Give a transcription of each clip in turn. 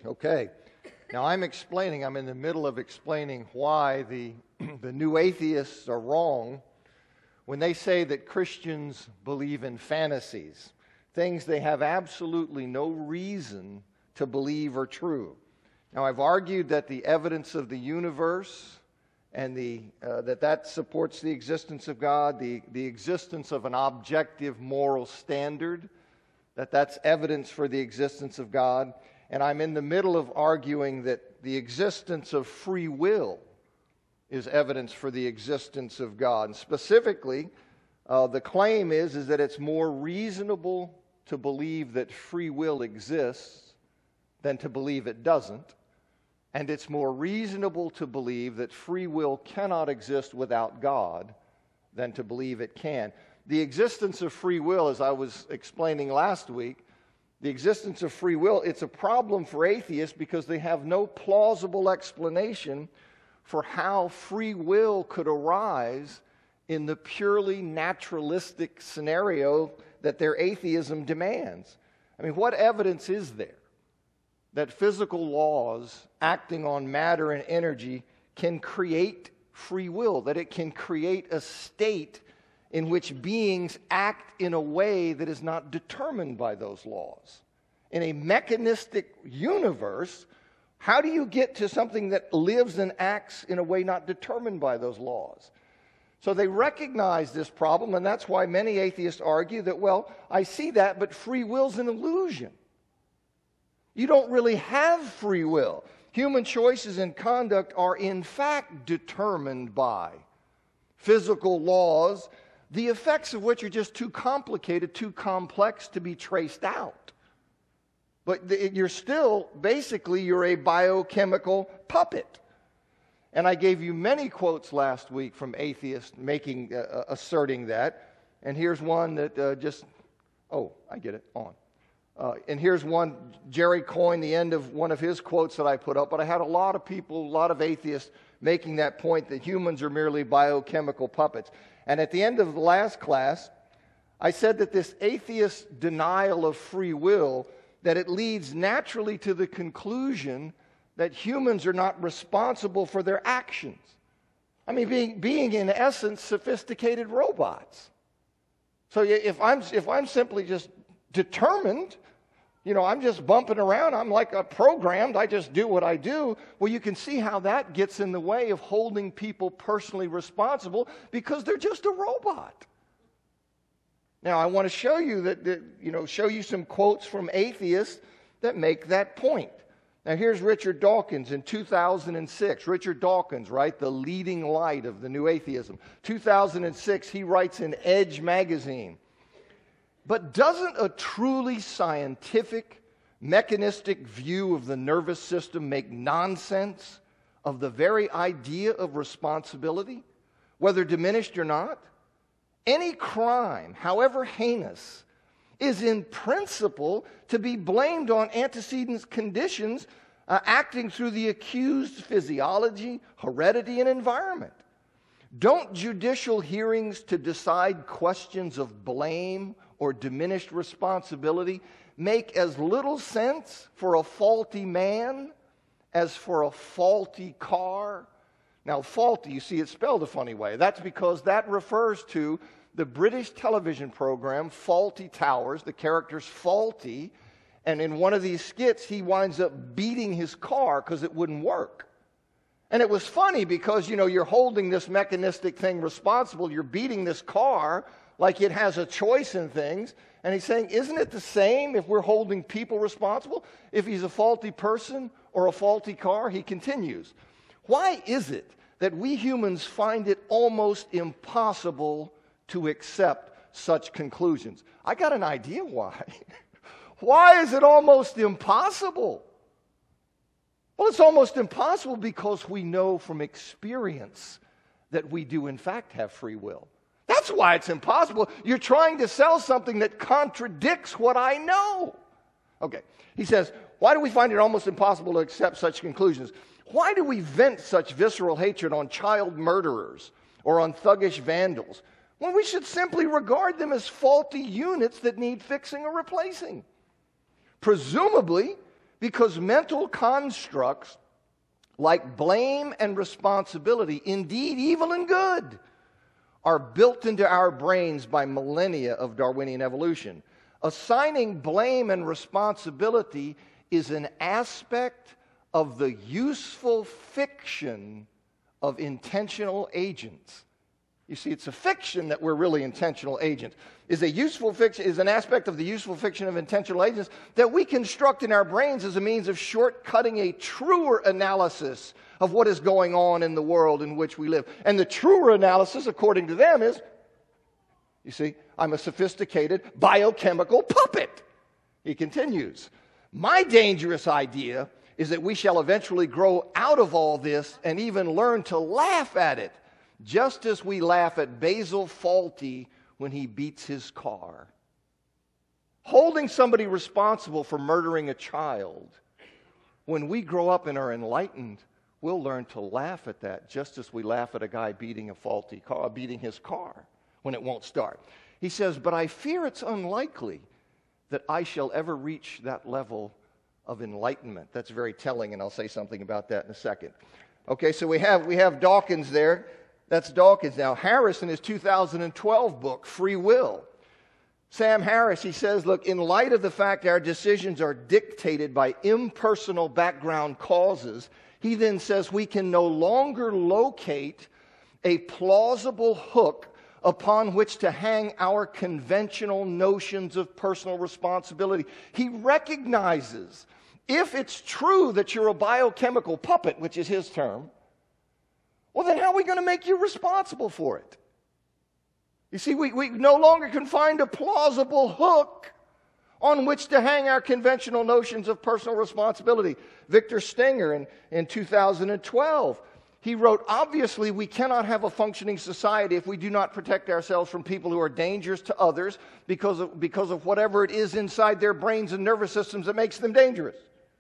Okay. Now I'm in the middle of explaining why the new atheists are wrong when they say that Christians believe in fantasies, things they have absolutely no reason to believe are true. Now I've argued that the evidence of the universe and that supports the existence of God, the existence of an objective moral standard, that's evidence for the existence of God. And I'm in the middle of arguing that the existence of free will is evidence for the existence of God. And specifically, the claim is that it's more reasonable to believe that free will exists than to believe it doesn't. And it's more reasonable to believe that free will cannot exist without God than to believe it can. The existence of free will, as I was explaining last week, the existence of free will, it's a problem for atheists because they have no plausible explanation for how free will could arise in the purely naturalistic scenario that their atheism demands. I mean, what evidence is there that physical laws acting on matter and energy can create free will, that it can create a state in which beings act in a way that is not determined by those laws? In a mechanistic universe, how do you get to something that lives and acts in a way not determined by those laws? So they recognize this problem, and that's why many atheists argue that, well, I see that, but free will's an illusion. You don't really have free will. Human choices and conduct are in fact determined by physical laws, the effects of which are just too complicated, too complex to be traced out. But you're still, basically, you're a biochemical puppet. And I gave you many quotes last week from atheists asserting that. And here's one that I get it, on. And here's one, Jerry coined the end of one of his quotes that I put up, but I had a lot of people, a lot of atheists making that point that humans are merely biochemical puppets. And at the end of the last class, I said that this atheist denial of free will, that it leads naturally to the conclusion that humans are not responsible for their actions. I mean, being in essence sophisticated robots. So if I'm simply just determined, I'm just bumping around, I'm like a programmed, I just do what I do. Well, you can see how that gets in the way of holding people personally responsible because they're just a robot. Now, I want to show you show you some quotes from atheists that make that point. Now, here's Richard Dawkins in 2006. Richard Dawkins, right, the leading light of the new atheism. 2006, he writes in Edge magazine, "But doesn't a truly scientific, mechanistic view of the nervous system make nonsense of the very idea of responsibility, whether diminished or not? Any crime, however heinous, is in principle to be blamed on antecedent conditions acting through the accused's physiology, heredity, and environment. Don't judicial hearings to decide questions of blame or diminished responsibility make as little sense for a faulty man as for a faulty car?" Now, faulty, you see, it's spelled a funny way. That's because that refers to the British television program, Faulty Towers. The character's faulty, and in one of these skits, he winds up beating his car because it wouldn't work. And it was funny because, you're holding this mechanistic thing responsible. You're beating this car like it has a choice in things. And he's saying, isn't it the same if we're holding people responsible? If he's a faulty person or a faulty car? He continues, "Why is it that we humans find it almost impossible to accept such conclusions?" I got an idea why. Why is it almost impossible? Well, it's almost impossible because we know from experience that we do in fact have free will. That's why it's impossible. You're trying to sell something that contradicts what I know. Okay, he says, why do we find it almost impossible to accept such conclusions? Why do we vent such visceral hatred on child murderers or on thuggish vandals when we should simply regard them as faulty units that need fixing or replacing? Presumably, Because mental constructs like blame and responsibility, indeed evil and good, are built into our brains by millennia of Darwinian evolution. Assigning blame and responsibility is an aspect of the useful fiction of intentional agents. You see, it's a fiction that we're really intentional agents. Is an aspect of the useful fiction of intentional agents that we construct in our brains as a means of shortcutting a truer analysis of what is going on in the world in which we live. And the truer analysis, according to them, is, you see, I'm a sophisticated biochemical puppet. He continues, my dangerous idea is that we shall eventually grow out of all this and even learn to laugh at it, just as we laugh at Basil Fawlty when he beats his car. Holding somebody responsible for murdering a child, when we grow up and are enlightened, we'll learn to laugh at that, just as we laugh at a guy beating his car when it won't start. He says, but I fear it's unlikely that I shall ever reach that level of enlightenment. That's very telling, and I'll say something about that in a second. Okay, so we have Dawkins there. That's Dawkins. Now, Harris in his 2012 book, Free Will. Sam Harris, he says, look, in light of the fact our decisions are dictated by impersonal background causes, he then says we can no longer locate a plausible hook upon which to hang our conventional notions of personal responsibility. He recognizes if it's true that you're a biochemical puppet, which is his term, well, then how are we going to make you responsible for it? You see, we no longer can find a plausible hook on which to hang our conventional notions of personal responsibility. Victor Stenger in 2012, he wrote, obviously we cannot have a functioning society if we do not protect ourselves from people who are dangerous to others because of whatever it is inside their brains and nervous systems that makes them dangerous.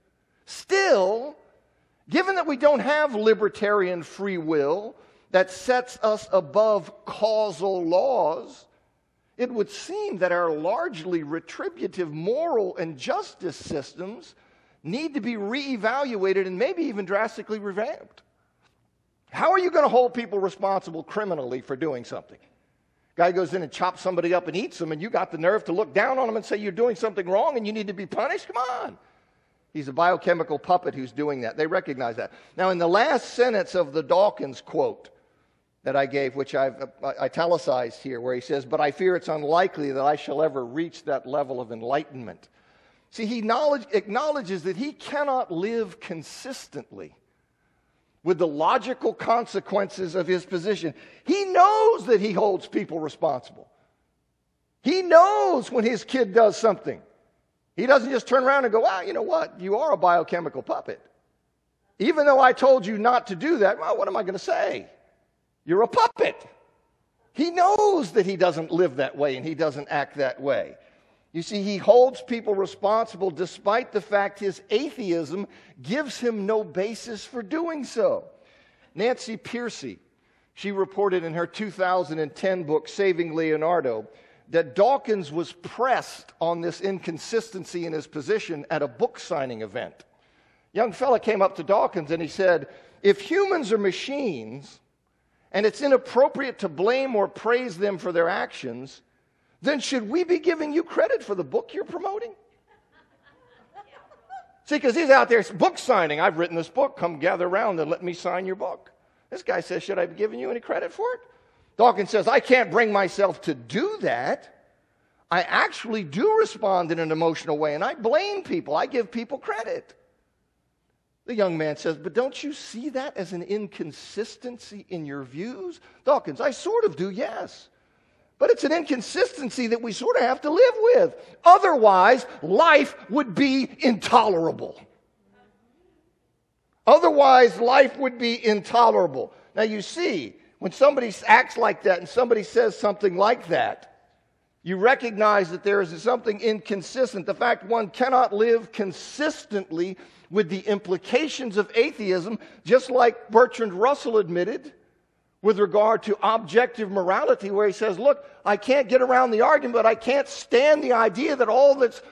Still, given that we don't have libertarian free will that sets us above causal laws, it would seem that our largely retributive moral and justice systems need to be reevaluated and maybe even drastically revamped. How are you going to hold people responsible criminally for doing something? Guy goes in and chops somebody up and eats them, and you got the nerve to look down on him and say you're doing something wrong and you need to be punished? Come on. He's a biochemical puppet who's doing that. They recognize that. Now, in the last sentence of the Dawkins quote that I gave, which I've italicized here, where he says, but I fear it's unlikely that I shall ever reach that level of enlightenment. See, he acknowledges that he cannot live consistently with the logical consequences of his position. He knows that he holds people responsible. He knows when his kid does something. He doesn't just turn around and go, you know what? You are a biochemical puppet. Even though I told you not to do that, well, what am I going to say? You're a puppet. He knows that he doesn't live that way and he doesn't act that way. You see, he holds people responsible despite the fact his atheism gives him no basis for doing so. Nancy Pearcey, she reported in her 2010 book, Saving Leonardo, that Dawkins was pressed on this inconsistency in his position at a book signing event. Young fella came up to Dawkins and he said, if humans are machines and it's inappropriate to blame or praise them for their actions, then should we be giving you credit for the book you're promoting? See, because he's out there book signing. I've written this book. Come gather around and let me sign your book. This guy says, should I be giving you any credit for it? Dawkins says, I can't bring myself to do that. I actually do respond in an emotional way, and I blame people. I give people credit. The young man says, but don't you see that as an inconsistency in your views? Dawkins, I sort of do, yes. But it's an inconsistency that we sort of have to live with. Otherwise, life would be intolerable. Otherwise, life would be intolerable. Now, you see, when somebody acts like that and somebody says something like that, you recognize that there is something inconsistent. The fact one cannot live consistently with the implications of atheism, just like Bertrand Russell admitted with regard to objective morality, where he says, look, I can't get around the argument, but I can't stand the idea that all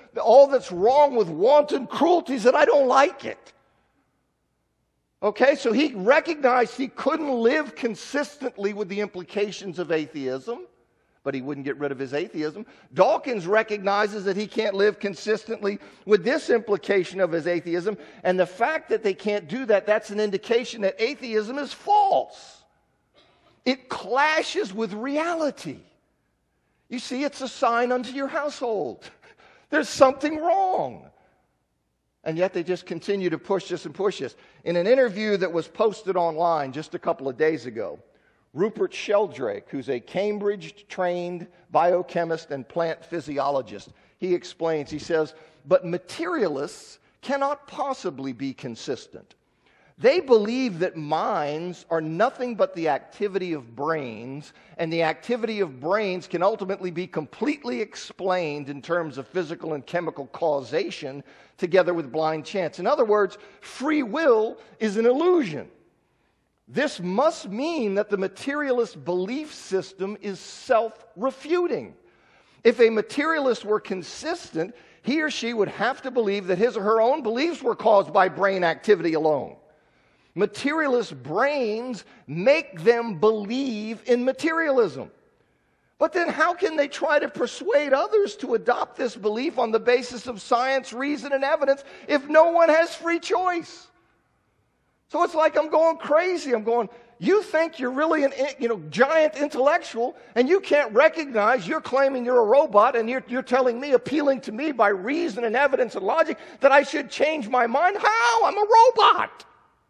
all that's wrong with wanton cruelty is that I don't like it. Okay, so he recognized he couldn't live consistently with the implications of atheism, but he wouldn't get rid of his atheism. Dawkins recognizes that he can't live consistently with this implication of his atheism, and the fact that they can't do that, that's an indication that atheism is false. It clashes with reality. You see, it's a sign unto your household. There's something wrong. And yet they just continue to push this and push this. In an interview that was posted online just a couple of days ago, Rupert Sheldrake, who's a Cambridge-trained biochemist and plant physiologist, he explains, he says, but materialists cannot possibly be consistent. They believe that minds are nothing but the activity of brains, and the activity of brains can ultimately be completely explained in terms of physical and chemical causation together with blind chance. In other words, free will is an illusion. This must mean that the materialist belief system is self-refuting. If a materialist were consistent, he or she would have to believe that his or her own beliefs were caused by brain activity alone. Materialist brains make them believe in materialism. But then how can they try to persuade others to adopt this belief on the basis of science, reason, and evidence if no one has free choice? So it's like I'm going crazy. I'm going, you think you're really an giant intellectual, and you can't recognize you're claiming you're a robot, and you're telling me, appealing to me by reason and evidence and logic, that I should change my mind? How? I'm a robot.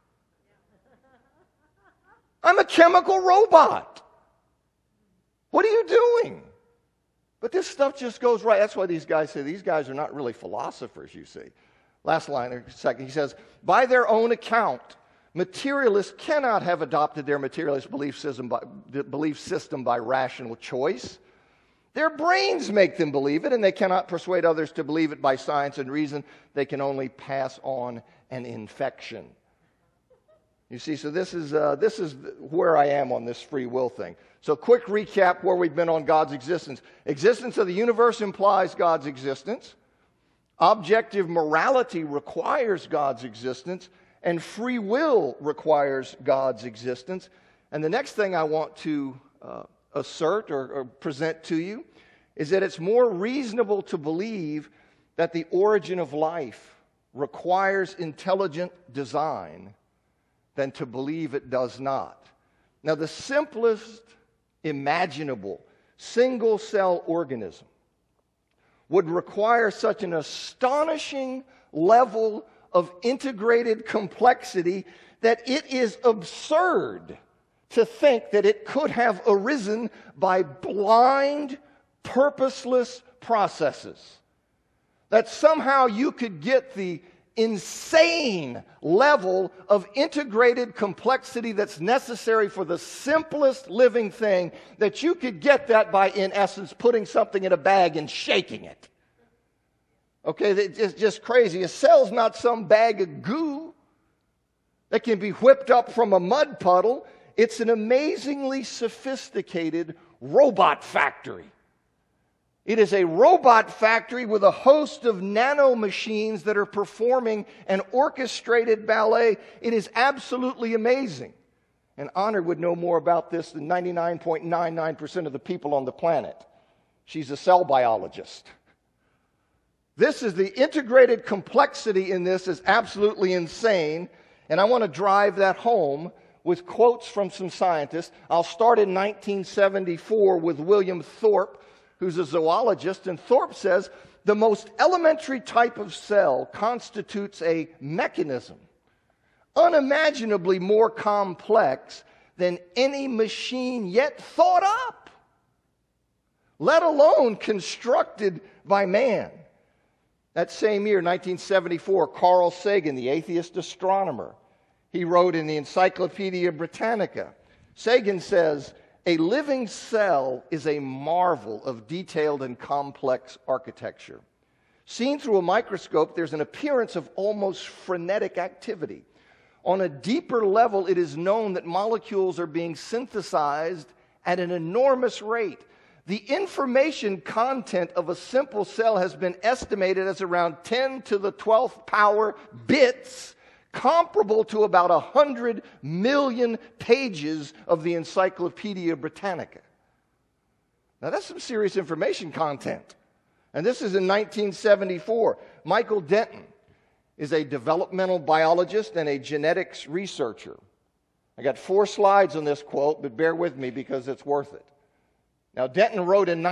I'm a chemical robot. What are you doing? But this stuff just goes right. That's why these guys say these guys are not really philosophers, you see. Last line, or second, he says, by their own account, materialists cannot have adopted their materialist belief system by rational choice. Their brains make them believe it, and they cannot persuade others to believe it by science and reason. They can only pass on an infection. You see, so this is where I am on this free will thing. So quick recap where we've been on God's existence. Existence of the universe implies God's existence. Objective morality requires God's existence. And free will requires God's existence. And the next thing I want to assert or present to you is that it's more reasonable to believe that the origin of life requires intelligent design than to believe it does not. Now, the simplest imaginable single-cell organism would require such an astonishing level of integrated complexity that it is absurd to think that it could have arisen by blind, purposeless processes. That somehow you could get the insane level of integrated complexity that's necessary for the simplest living thing, that you could get that by, in essence, putting something in a bag and shaking it. Okay, it's just crazy. A cell's not some bag of goo that can be whipped up from a mud puddle. It's an amazingly sophisticated robot factory. It is a robot factory with a host of nanomachines that are performing an orchestrated ballet. It is absolutely amazing. And Honor would know more about this than 99.99% of the people on the planet. She's a cell biologist. This is the integrated complexity in this is absolutely insane. And I want to drive that home with quotes from some scientists. I'll start in 1974 with William Thorpe, who's a zoologist, and Thorpe says, the most elementary type of cell constitutes a mechanism unimaginably more complex than any machine yet thought up, let alone constructed by man. That same year, 1974, Carl Sagan, the atheist astronomer, he wrote in the Encyclopedia Britannica, Sagan says, a living cell is a marvel of detailed and complex architecture. Seen through a microscope, there's an appearance of almost frenetic activity. On a deeper level, it is known that molecules are being synthesized at an enormous rate. The information content of a simple cell has been estimated as around 10 to the 12th power bits, comparable to about 100 million pages of the Encyclopedia Britannica. Now, that's some serious information content. And this is in 1974. Michael Denton is a developmental biologist and a genetics researcher. I got 4 slides on this quote, but bear with me because it's worth it. Now, Denton wrote in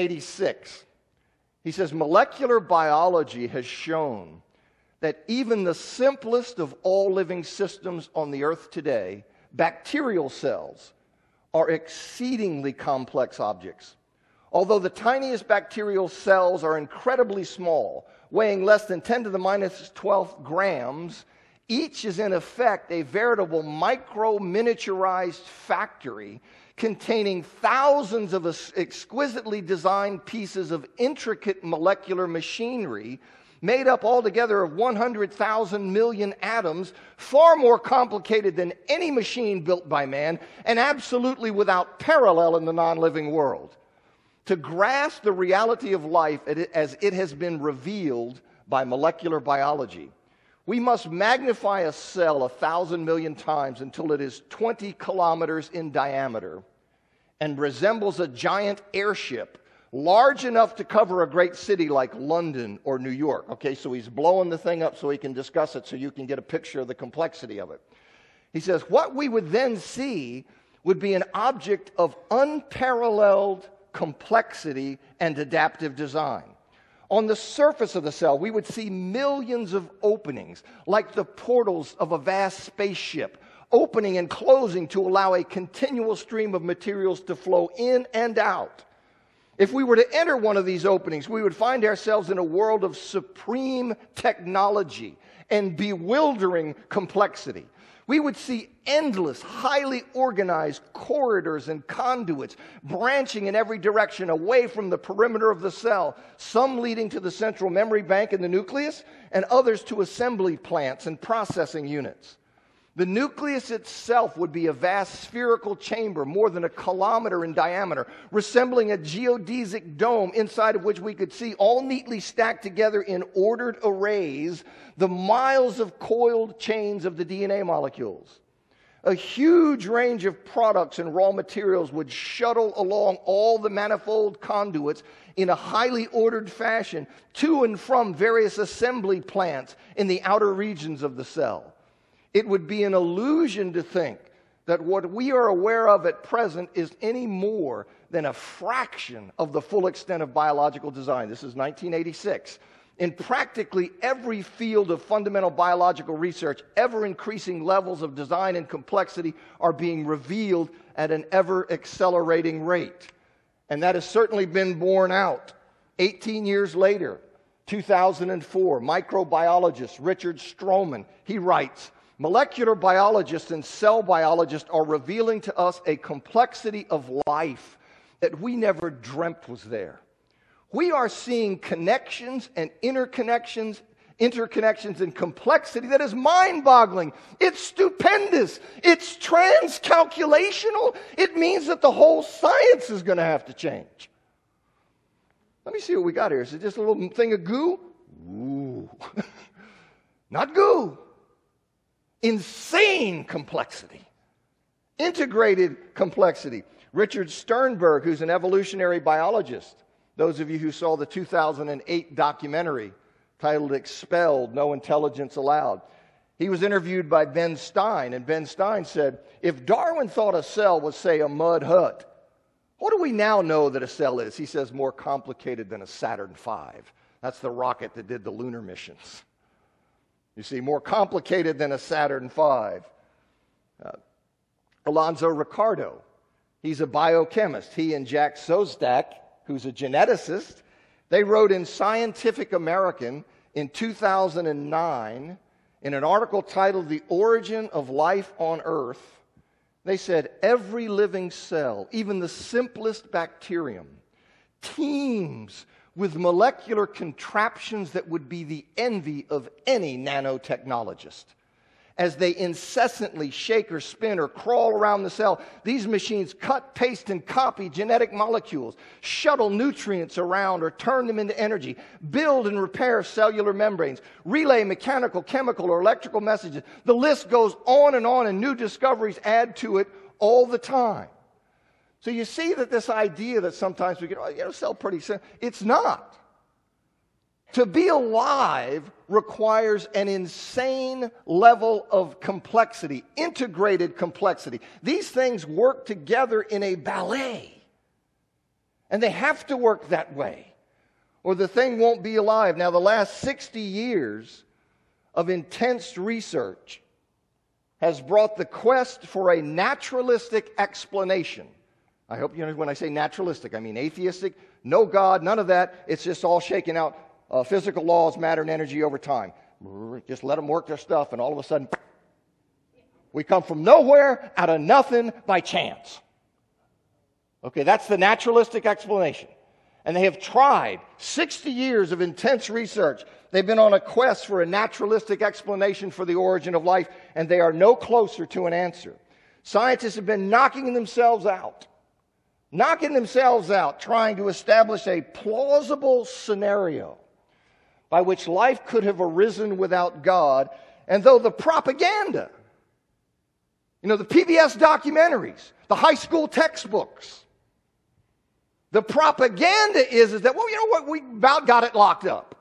1986, he says, molecular biology has shown that even the simplest of all living systems on the earth today, bacterial cells, are exceedingly complex objects. Although the tiniest bacterial cells are incredibly small, weighing less than 10 to the minus 12 grams, each is in effect a veritable micro-miniaturized factory containing thousands of exquisitely designed pieces of intricate molecular machinery made up altogether of 100,000 million atoms, far more complicated than any machine built by man, and absolutely without parallel in the non-living world. To grasp the reality of life as it has been revealed by molecular biology, we must magnify a cell 1,000 million times until it is 20 kilometers in diameter and resembles a giant airship large enough to cover a great city like London or New York. Okay, so he's blowing the thing up so he can discuss it so you can get a picture of the complexity of it. He says, what we would then see would be an object of unparalleled complexity and adaptive design. On the surface of the cell, we would see millions of openings, like the portals of a vast spaceship, opening and closing to allow a continual stream of materials to flow in and out. If we were to enter one of these openings, we would find ourselves in a world of supreme technology and bewildering complexity. We would see endless, highly organized corridors and conduits branching in every direction away from the perimeter of the cell, some leading to the central memory bank in the nucleus, and others to assembly plants and processing units. The nucleus itself would be a vast spherical chamber more than 1 kilometer in diameter, resembling a geodesic dome inside of which we could see, all neatly stacked together in ordered arrays, the miles of coiled chains of the DNA molecules. A huge range of products and raw materials would shuttle along all the manifold conduits in a highly ordered fashion to and from various assembly plants in the outer regions of the cell. It would be an illusion to think that what we are aware of at present is any more than a fraction of the full extent of biological design. This is 1986. In practically every field of fundamental biological research, ever-increasing levels of design and complexity are being revealed at an ever-accelerating rate. And that has certainly been borne out. 18 years later, 2004, microbiologist Richard Stroman, he writes, molecular biologists and cell biologists are revealing to us a complexity of life that we never dreamt was there. We are seeing connections and interconnections and complexity that is mind-boggling. It's stupendous. It's trans-calculational. It means that the whole science is going to have to change. Let me see what we got here. Is it just a little thing of goo? Ooh. Not goo. Insane complexity. Integrated complexity. Richard Sternberg, who's an evolutionary biologist, those of you who saw the 2008 documentary titled Expelled, No Intelligence Allowed, he was interviewed by Ben Stein, and Ben Stein said, if Darwin thought a cell was, say, a mud hut, what do we now know that a cell is? He says, more complicated than a Saturn V. That's the rocket that did the lunar missions. You see, more complicated than a Saturn V. Alonzo Ricardo, he's a biochemist. He and Jack Szostak, who's a geneticist, they wrote in Scientific American in 2009, in an article titled The Origin of Life on Earth, they said every living cell, even the simplest bacterium, teems with molecular contraptions that would be the envy of any nanotechnologist. As they incessantly shake or spin or crawl around the cell, these machines cut, paste, and copy genetic molecules, shuttle nutrients around or turn them into energy, build and repair cellular membranes, relay mechanical, chemical, or electrical messages. The list goes on, and new discoveries add to it all the time. So you see that this idea that sometimes we get, cell pretty simple, it's not. To be alive requires an insane level of complexity, integrated complexity. These things work together in a ballet. And they have to work that way, or the thing won't be alive. Now, the last 60 years of intense research has brought the quest for a naturalistic explanation. I hope you know when I say naturalistic, I mean atheistic, no God, none of that. It's just all shaken out. Physical laws, matter, and energy over time. Just let them work their stuff, and all of a sudden, we come from nowhere, out of nothing, by chance. Okay, that's the naturalistic explanation. And they have tried 60 years of intense research. They've been on a quest for a naturalistic explanation for the origin of life, and they are no closer to an answer. Scientists have been knocking themselves out, trying to establish a plausible scenario by which life could have arisen without God. And though the propaganda, the PBS documentaries, the high school textbooks, the propaganda is that, we about got it locked up.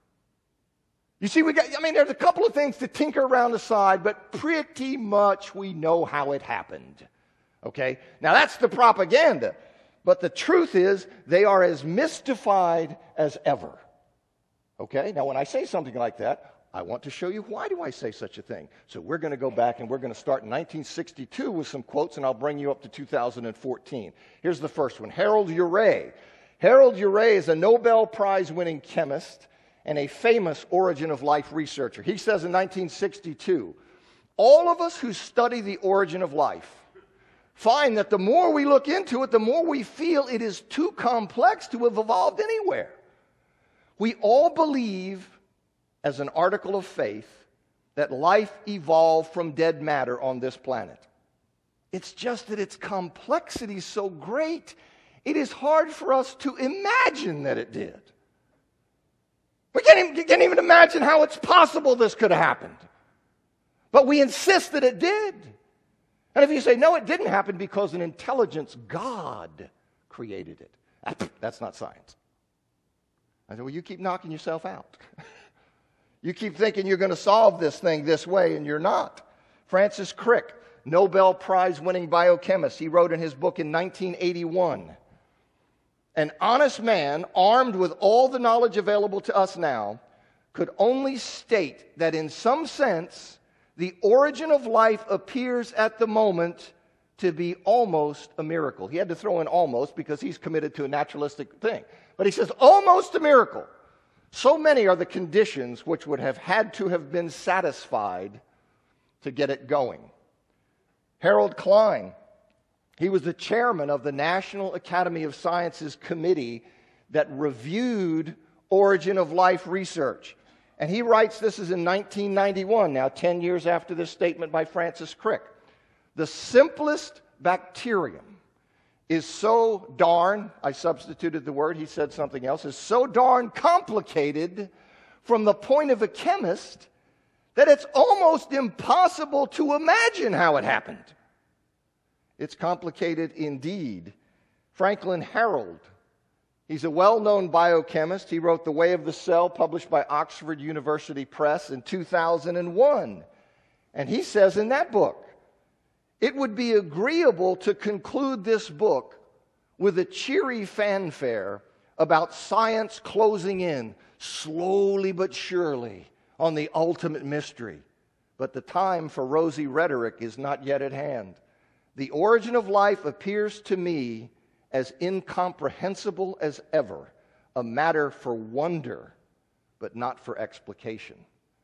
You see, there's a couple of things to tinker around the side, but pretty much we know how it happened. Okay? Now that's the propaganda. But the truth is, they are as mystified as ever. Okay, now when I say something like that, I want to show you why do I say such a thing. So we're going to go back and we're going to start in 1962 with some quotes, and I'll bring you up to 2014. Here's the first one. Harold Urey. Harold Urey is a Nobel Prize-winning chemist and a famous origin of life researcher. He says in 1962, all of us who study the origin of life find that the more we look into it, the more we feel it is too complex to have evolved anywhere. We all believe, as an article of faith, that life evolved from dead matter on this planet. It's just that its complexity is so great, it is hard for us to imagine that it did. We can't even imagine how it's possible this could have happened. But we insist that it did. And if you say, no, it didn't happen because an intelligence, God, created it, that's not science. I said, well, you keep knocking yourself out. You keep thinking you're going to solve this thing this way, and you're not. Francis Crick, Nobel Prize-winning biochemist, he wrote in his book in 1981, an honest man, armed with all the knowledge available to us now, could only state that in some sense, the origin of life appears at the moment to be almost a miracle. He had to throw in almost because he's committed to a naturalistic thing. But he says, almost a miracle. So many are the conditions which would have had to have been satisfied to get it going. Harold Klein, he was the chairman of the National Academy of Sciences committee that reviewed origin of life research. And he writes, this is in 1991, now 10 years after this statement by Francis Crick. The simplest bacterium is so darn, I substituted the word, he said something else, is so darn complicated from the point of a chemist that it's almost impossible to imagine how it happened. It's complicated indeed. Franklin Harold, he's a well-known biochemist. He wrote The Way of the Cell, published by Oxford University Press in 2001. And he says in that book, it would be agreeable to conclude this book with a cheery fanfare about science closing in, slowly but surely, on the ultimate mystery. But the time for rosy rhetoric is not yet at hand. The origin of life appears to me as incomprehensible as ever, a matter for wonder, but not for explication.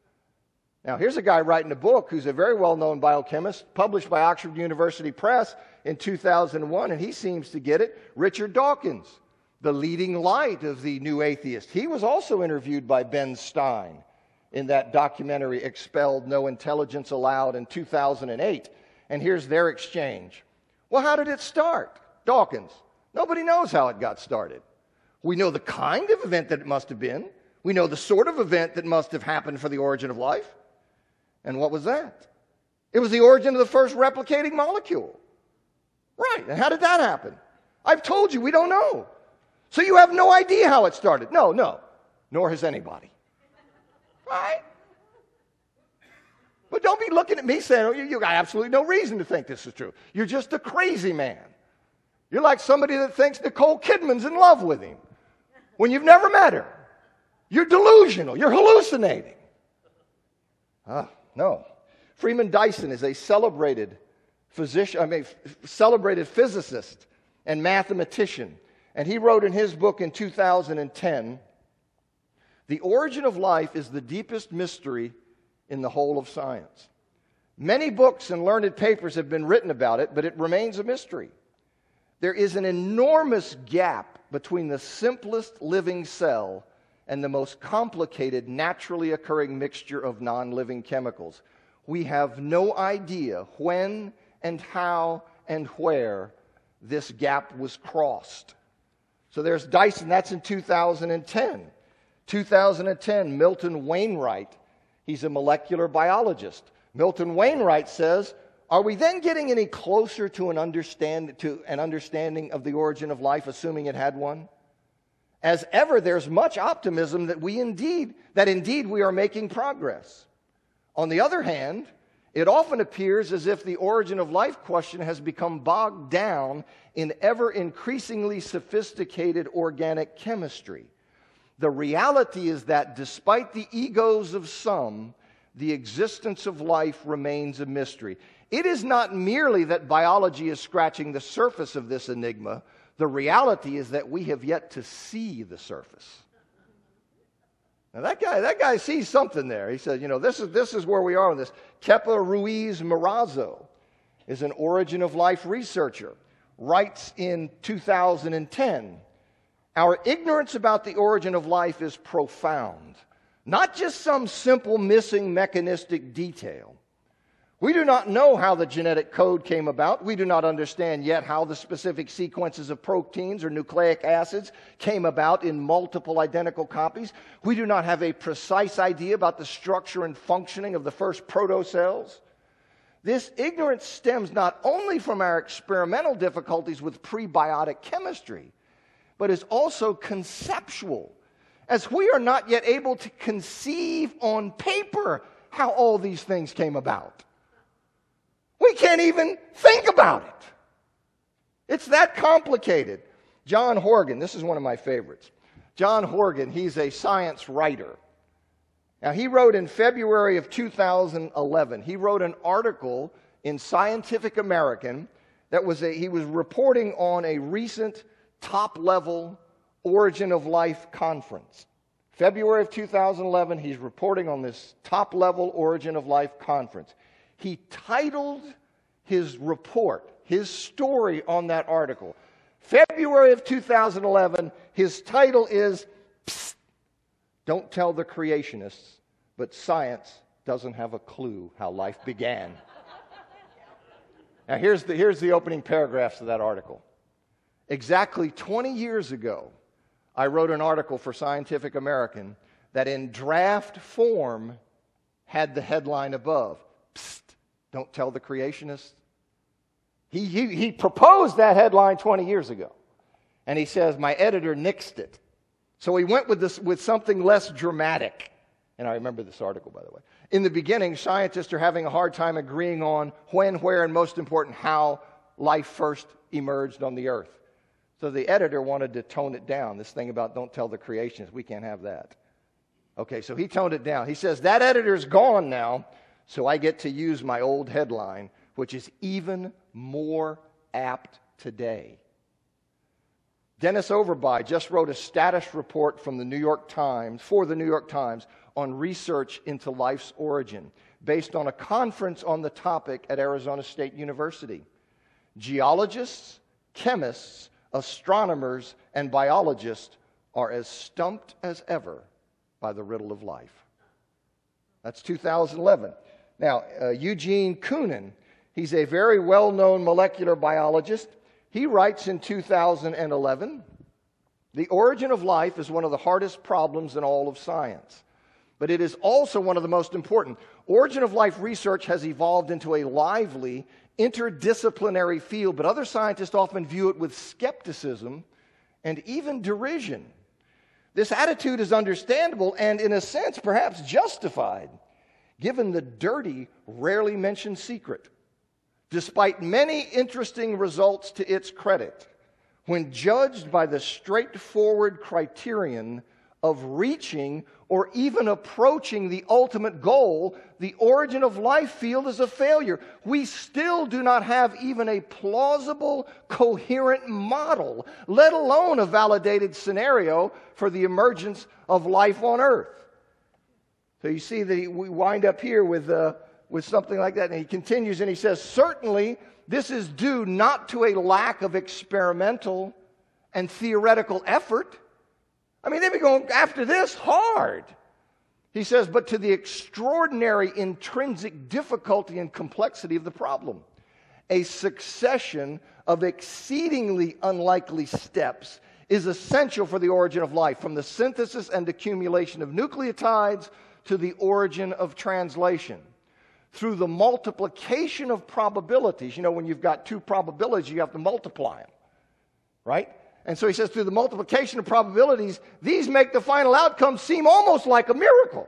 Now, here's a guy writing a book who's a very well-known biochemist, published by Oxford University Press in 2001, and he seems to get it. Richard Dawkins, the leading light of the new atheist. He was also interviewed by Ben Stein, in that documentary Expelled, No Intelligence Allowed in 2008. And here's their exchange. Well, how did it start? Dawkins, nobody knows how it got started. We know the kind of event that it must have been. We know the sort of event that must have happened for the origin of life. And what was that? It was the origin of the first replicating molecule. Right, and how did that happen? I've told you, we don't know. So you have no idea how it started. No, nor has anybody. Right? But don't be looking at me saying, oh, you got absolutely no reason to think this is true. You're just a crazy man. You're like somebody that thinks Nicole Kidman's in love with him when you've never met her. You're delusional. You're hallucinating. No. Freeman Dyson is a celebrated celebrated physicist and mathematician. And he wrote in his book in 2010, "The origin of life is the deepest mystery in the whole of science. Many books and learned papers have been written about it, but it remains a mystery. There is an enormous gap between the simplest living cell and the most complicated naturally occurring mixture of non-living chemicals. We have no idea when and how and where this gap was crossed." So there's Dyson, that's in 2010. 2010, Milton Wainwright, he's a molecular biologist. Milton Wainwright says, are we then getting any closer to an understanding of the origin of life, assuming it had one? As ever, there's much optimism that indeed we are making progress. On the other hand, it often appears as if the origin of life question has become bogged down in ever increasingly sophisticated organic chemistry. The reality is that despite the egos of some, the existence of life remains a mystery. It is not merely that biology is scratching the surface of this enigma. The reality is that we have yet to see the surface. Now that guy sees something there. He says, this is where we are with this. Kepa Ruiz Marazzo is an origin of life researcher, writes in 2010, our ignorance about the origin of life is profound, not just some simple missing mechanistic detail. We do not know how the genetic code came about. We do not understand yet how the specific sequences of proteins or nucleic acids came about in multiple identical copies. We do not have a precise idea about the structure and functioning of the first protocells. This ignorance stems not only from our experimental difficulties with prebiotic chemistry, but is also conceptual, as we are not yet able to conceive on paper how all these things came about. We can't even think about it. It's that complicated. John Horgan, this is one of my favorites. John Horgan, he's a science writer. Now, he wrote in February of 2011, he wrote an article in Scientific American he was reporting on a recent top-level Origin of Life conference. February of 2011, he's reporting on this top-level Origin of Life conference. He titled his report, his story on that article. February of 2011, his title is, Psst, Don't Tell the Creationists, but Science Doesn't Have a Clue How Life Began. Now here's the opening paragraphs of that article. Exactly 20 years ago, I wrote an article for Scientific American that in draft form had the headline above, Psst, don't tell the creationists. He proposed that headline 20 years ago. And he says, my editor nixed it. So he went with something less dramatic. And I remember this article, by the way. In the beginning, scientists are having a hard time agreeing on when, where, and most important, how life first emerged on the earth. So the editor wanted to tone it down. This thing about don't tell the creationists, we can't have that. Okay, so he toned it down. He says, that editor's gone now. So I get to use my old headline, which is even more apt today. Dennis Overby just wrote a status report from the New York Times, on research into life's origin, based on a conference on the topic at Arizona State University. Geologists, chemists, astronomers, and biologists are as stumped as ever by the riddle of life. That's 2011. Now, Eugene Koonin, he's a very well-known molecular biologist. He writes in 2011, "The origin of life is one of the hardest problems in all of science, but it is also one of the most important. Origin of life research has evolved into a lively, interdisciplinary field, but other scientists often view it with skepticism and even derision. This attitude is understandable and, in a sense, perhaps justified, given the dirty, rarely mentioned secret. Despite many interesting results to its credit, when judged by the straightforward criterion of reaching or even approaching the ultimate goal, the origin of life field is a failure. We still do not have even a plausible, coherent model, let alone a validated scenario for the emergence of life on Earth." So you see that we wind up here with something like that. And he continues and he says, "Certainly this is due not to a lack of experimental and theoretical effort." I mean, they've been going after this hard. He says, "but to the extraordinary intrinsic difficulty and complexity of the problem. A succession of exceedingly unlikely steps is essential for the origin of life, from the synthesis and accumulation of nucleotides to the origin of translation. Through the multiplication of probabilities," you know, when you've got two probabilities, you have to multiply them, right? And so he says, through the multiplication of probabilities, these make the final outcome seem almost like a miracle.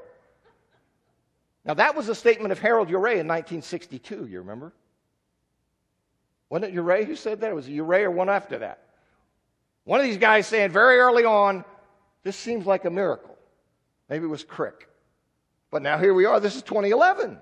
Now, that was a statement of Harold Urey in 1962, you remember? Wasn't it Urey who said that? It was Urey or one after that. One of these guys saying very early on, this seems like a miracle. Maybe it was Crick. But now here we are. This is 2011.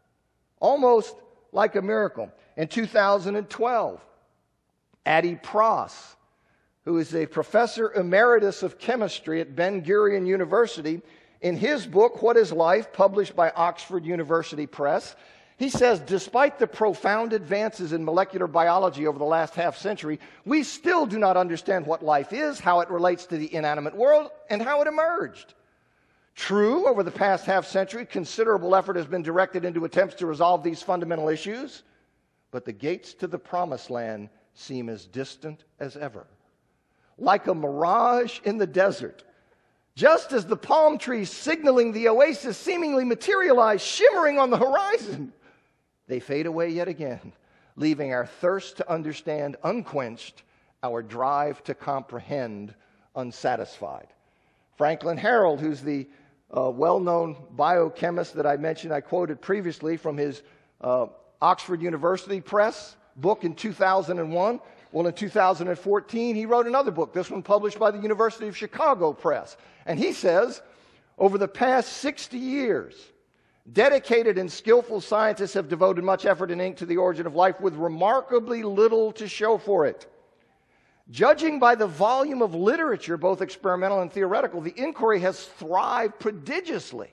Almost like a miracle. In 2012, Addie Pross, who is a professor emeritus of chemistry at Ben-Gurion University, in his book, What is Life?, published by Oxford University Press, he says, despite the profound advances in molecular biology over the last half-century, we still do not understand what life is, how it relates to the inanimate world, and how it emerged. True, over the past half-century, considerable effort has been directed into attempts to resolve these fundamental issues, but the gates to the promised land seem as distant as ever. Like a mirage in the desert, just as the palm trees signaling the oasis seemingly materialize, shimmering on the horizon, they fade away yet again, leaving our thirst to understand unquenched, our drive to comprehend unsatisfied. Franklin Harold, who's the well-known biochemist that I mentioned, I quoted previously from his Oxford University Press book in 2001. Well, in 2014, he wrote another book, this one published by the University of Chicago Press. And he says, over the past 60 years, dedicated and skillful scientists have devoted much effort and ink to the origin of life with remarkably little to show for it. Judging by the volume of literature, both experimental and theoretical, the inquiry has thrived prodigiously.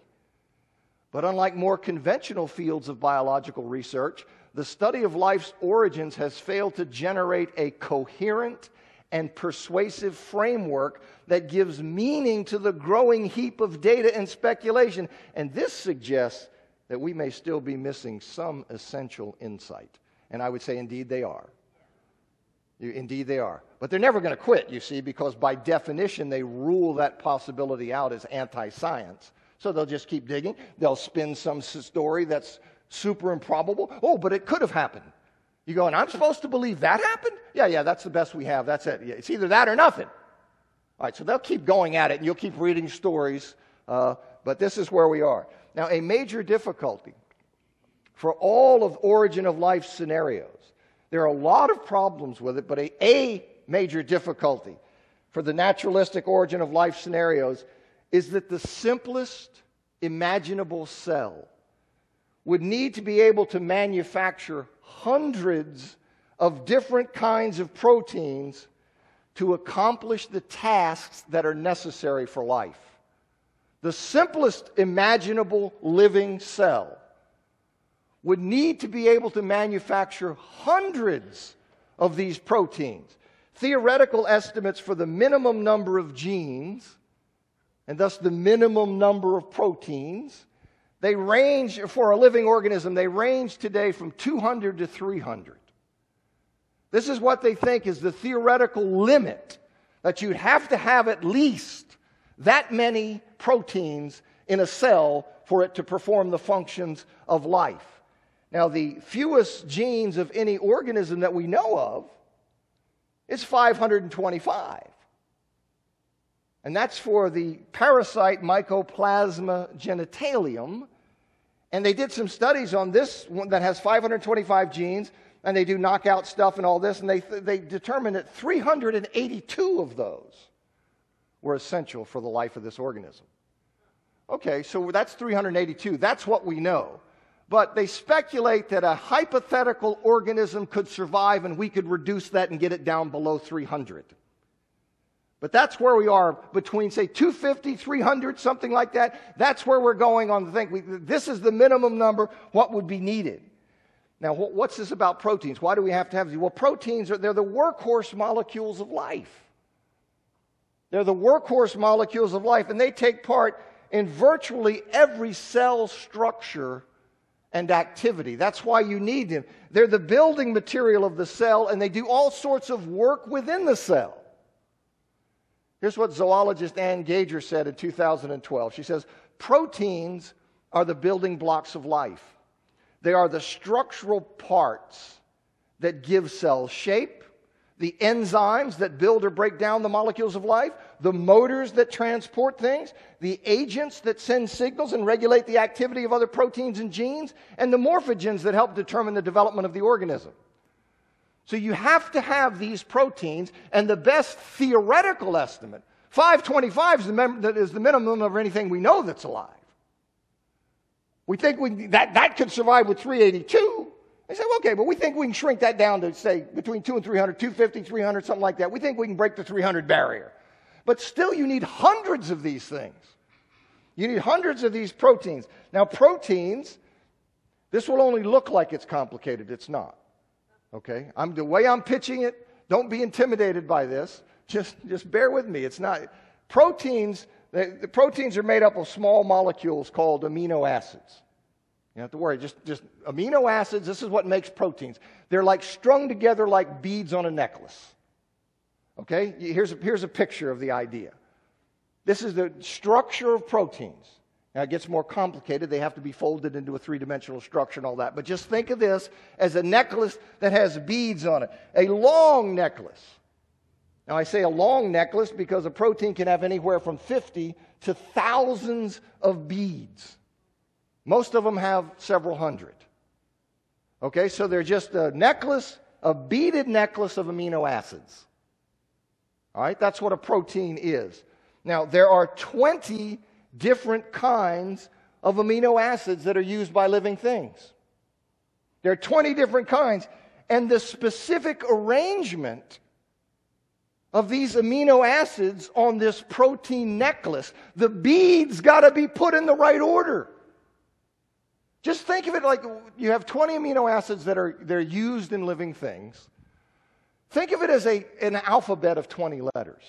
But unlike more conventional fields of biological research, the study of life's origins has failed to generate a coherent and persuasive framework that gives meaning to the growing heap of data and speculation. And this suggests that we may still be missing some essential insight. And I would say, indeed, they are. Indeed, they are. But they're never going to quit, you see, because by definition, they rule that possibility out as anti-science. So they'll just keep digging. They'll spin some story that's super improbable. Oh, but it could have happened. You go, and I'm supposed to believe that happened? Yeah, that's the best we have. That's it. It's either that or nothing. All right, so they'll keep going at it, and you'll keep reading stories. But this is where we are. Now, a major difficulty for all of origin of life scenarios, there are a lot of problems with it, but a major difficulty for the naturalistic origin of life scenarios is that the simplest imaginable cell would need to be able to manufacture hundreds of different kinds of proteins to accomplish the tasks that are necessary for life. The simplest imaginable living cell would need to be able to manufacture hundreds of these proteins. Theoretical estimates for the minimum number of genes, and thus the minimum number of proteins, They range, for a living organism, they range today from 200 to 300. This is what they think is the theoretical limit, that you'd have to have at least that many proteins in a cell for it to perform the functions of life. Now, the fewest genes of any organism that we know of is 525. And that's for the parasite Mycoplasma genitalium. And they did some studies on this one that has 525 genes, and they do knockout stuff and all this, and they determined that 382 of those were essential for the life of this organism. Okay, so that's 382. That's what we know. But they speculate that a hypothetical organism could survive, and we could reduce that and get it down below 300. But that's where we are between, say, 250, 300, something like that. That's where we're going on the thing. This is the minimum number, what would be needed. Now, what's this about proteins? Why do we have to have these? Well, proteins, they're the workhorse molecules of life. They're the workhorse molecules of life, and they take part in virtually every cell structure and activity. That's why you need them. They're the building material of the cell, and they do all sorts of work within the cell. Here's what zoologist Ann Gager said in 2012. She says, proteins are the building blocks of life. They are the structural parts that give cells shape, the enzymes that build or break down the molecules of life, the motors that transport things, the agents that send signals and regulate the activity of other proteins and genes, and the morphogens that help determine the development of the organism. So you have to have these proteins, and the best theoretical estimate, 525 is the minimum of anything we know that's alive. We think that could survive with 382. They say, well, okay, but we think we can shrink that down to, say, between 2 and 300, 250, 300, something like that. We think we can break the 300 barrier. But still, you need hundreds of these things. You need hundreds of these proteins. Now, proteins, this will only look like it's complicated. It's not. Okay? The way I'm pitching it, don't be intimidated by this. Just bear with me. It's not. Proteins, the proteins are made up of small molecules called amino acids. You don't have to worry. Just amino acids, this is what makes proteins. They're like strung together like beads on a necklace. Okay? Here's a picture of the idea. This is the structure of proteins. Now, it gets more complicated. They have to be folded into a three-dimensional structure and all that. But just think of this as a necklace that has beads on it. A long necklace. Now, I say a long necklace because a protein can have anywhere from 50 to thousands of beads. Most of them have several hundred. Okay, so they're just a necklace, a beaded necklace of amino acids. All right, that's what a protein is. Now, there are 20 different kinds of amino acids that are used by living things. There are 20 different kinds, and the specific arrangement of these amino acids on this protein necklace, the beads got to be put in the right order. Just think of it like you have 20 amino acids they're used in living things. Think of it as an alphabet of 20 letters.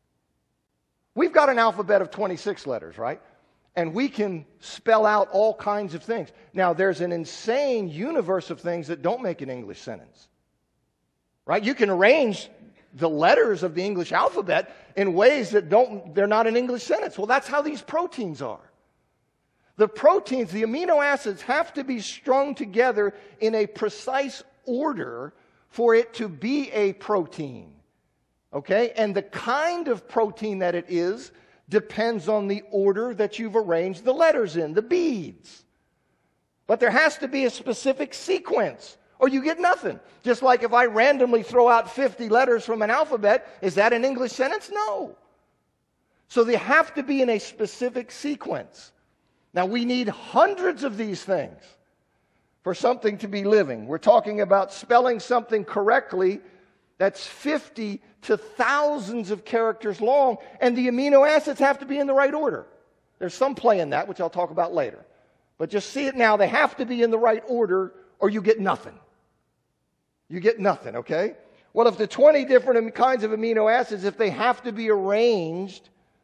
We've got an alphabet of 26 letters, right? And we can spell out all kinds of things. Now, there's an insane universe of things that don't make an English sentence. Right? You can arrange the letters of the English alphabet in ways that they're not an English sentence. Well, that's how these proteins are. The proteins, the amino acids, have to be strung together in a precise order for it to be a protein. Okay? And the kind of protein that it is depends on the order that you've arranged the letters in, the beads. But there has to be a specific sequence, or you get nothing. Just like if I randomly throw out 50 letters from an alphabet, is that an English sentence? No. So they have to be in a specific sequence. Now, we need hundreds of these things for something to be living. We're talking about spelling something correctly that's 50 to thousands of characters long, and the amino acids have to be in the right order. There's some play in that, which I'll talk about later. But just see it now. They have to be in the right order, or you get nothing. You get nothing, okay? Well, if the 20 different kinds of amino acids, if they have to be arranged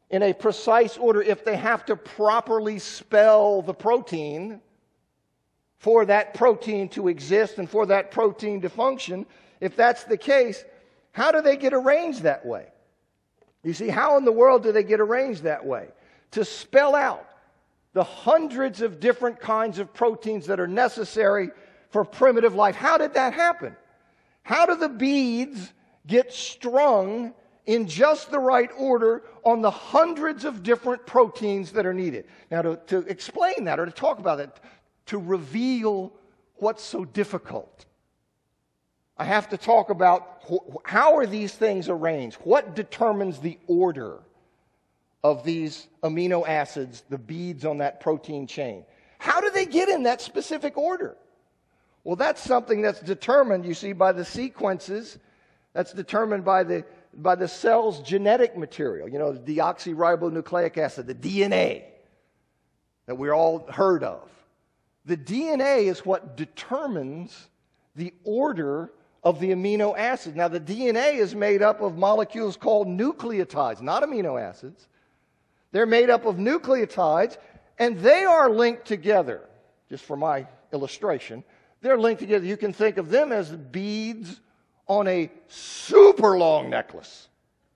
in a precise order if they have to properly spell the protein for that protein to exist and for that protein to function. If that's the case, how do they get arranged that way? You see, how in the world do they get arranged that way? To spell out the hundreds of different kinds of proteins that are necessary for primitive life. How did that happen? How do the beads get strung in just the right order on the hundreds of different proteins that are needed? Now, to explain that or to talk about it, to reveal what's so difficult, I have to talk about how are these things arranged? What determines the order of these amino acids, the beads on that protein chain? How do they get in that specific order? Well, that's something that's determined, you see, by the sequences. That's determined by the cell's genetic material. You know, the deoxyribonucleic acid, the DNA that we're all heard of. The DNA is what determines the order of the amino acids. Now, the DNA is made up of molecules called nucleotides, not amino acids. They're made up of nucleotides, and they are linked together. Just for my illustration, they're linked together. You can think of them as beads on a super long necklace.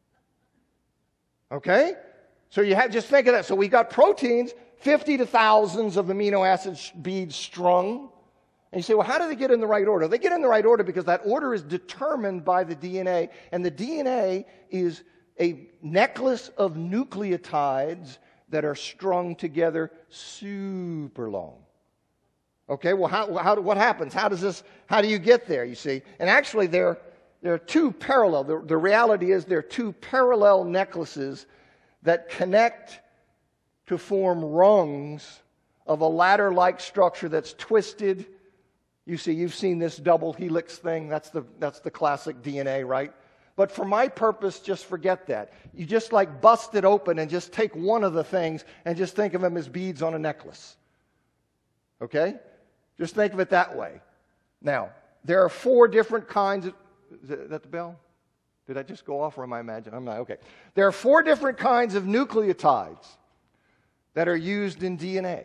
Okay? So just think of that. So we got proteins, 50 to thousands of amino acid beads strung. And you say, well, how do they get in the right order? They get in the right order because that order is determined by the DNA. And the DNA is a necklace of nucleotides that are strung together super long. Okay, well, what happens? How do you get there, you see? And actually, there are two parallel. The reality is there are two parallel necklaces that connect to form rungs of a ladder-like structure that's twisted. You see, you've seen this double helix thing. That's the classic DNA, right? But for my purpose, just forget that. You just like bust it open and just take one of the things and just think of them as beads on a necklace. Okay? Just think of it that way. Now, there are 4 different kinds of... Is that the bell? Did I just go off or am I imagining? I'm not. Okay. There are 4 different kinds of nucleotides that are used in DNA.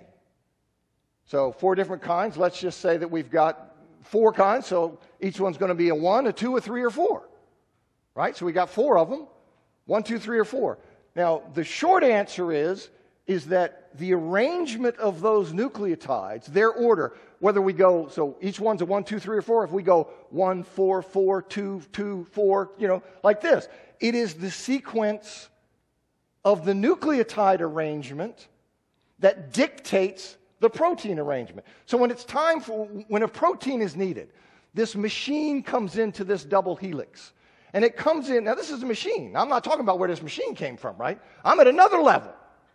So 4 different kinds. Let's just say that we've got 4 kinds. So each one's going to be a 1, a 2, a 3, or 4. Right? So we got 4 of them. 1, 2, 3, or 4. Now, the short answer is that the arrangement of those nucleotides, their order, whether we go, so each one's a 1, 2, 3, or 4, if we go 1, 4, 4, 2, 2, 4, like this, it is the sequence of the nucleotide arrangement that dictates the protein arrangement. So when a protein is needed, this machine comes into this double helix. And it comes in, now this is a machine. I'm not talking about where this machine came from, right? I'm at another level.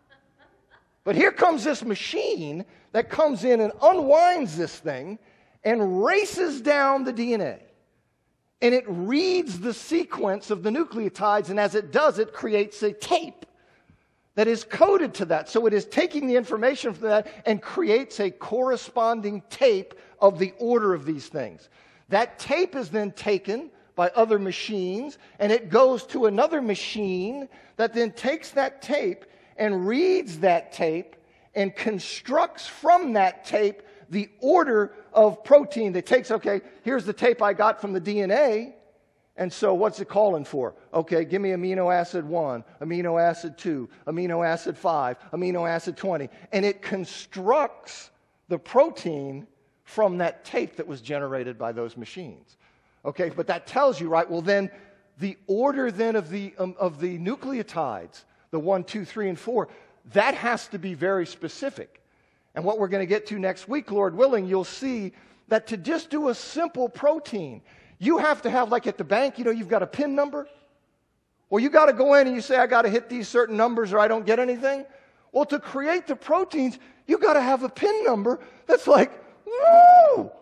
But here comes this machine that comes in and unwinds this thing and races down the DNA. And it reads the sequence of the nucleotides, and as it does, it creates a tape that is coded to that. So it is taking the information from that and creates a corresponding tape of the order of these things. That tape is then taken by other machines, and it goes to another machine that then takes that tape and reads that tape and constructs from that tape the order of protein that takes, okay, here's the tape I got from the DNA, and so what's it calling for? Okay, give me amino acid 1, amino acid 2, amino acid 5, amino acid 20, and it constructs the protein from that tape that was generated by those machines. Okay, but that tells you, right, well then, the order then of the nucleotides, the 1, 2, 3, and 4, that has to be very specific. And what we're going to get to next week, Lord willing, you'll see that to just do a simple protein, you have to have, like at the bank, you've got a PIN number. Or you got to go in and you say, I got to hit these certain numbers or I don't get anything. Well, to create the proteins, you got to have a PIN number that's like, woo!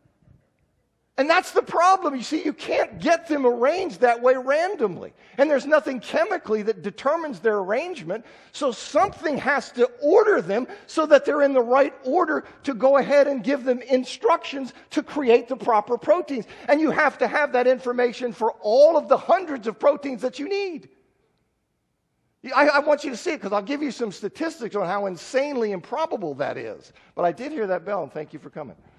And that's the problem. You see, you can't get them arranged that way randomly. And there's nothing chemically that determines their arrangement. So something has to order them so that they're in the right order to go ahead and give them instructions to create the proper proteins. And you have to have that information for all of the hundreds of proteins that you need. I want you to see it because I'll give you some statistics on how insanely improbable that is. But I did hear that bell, and thank you for coming.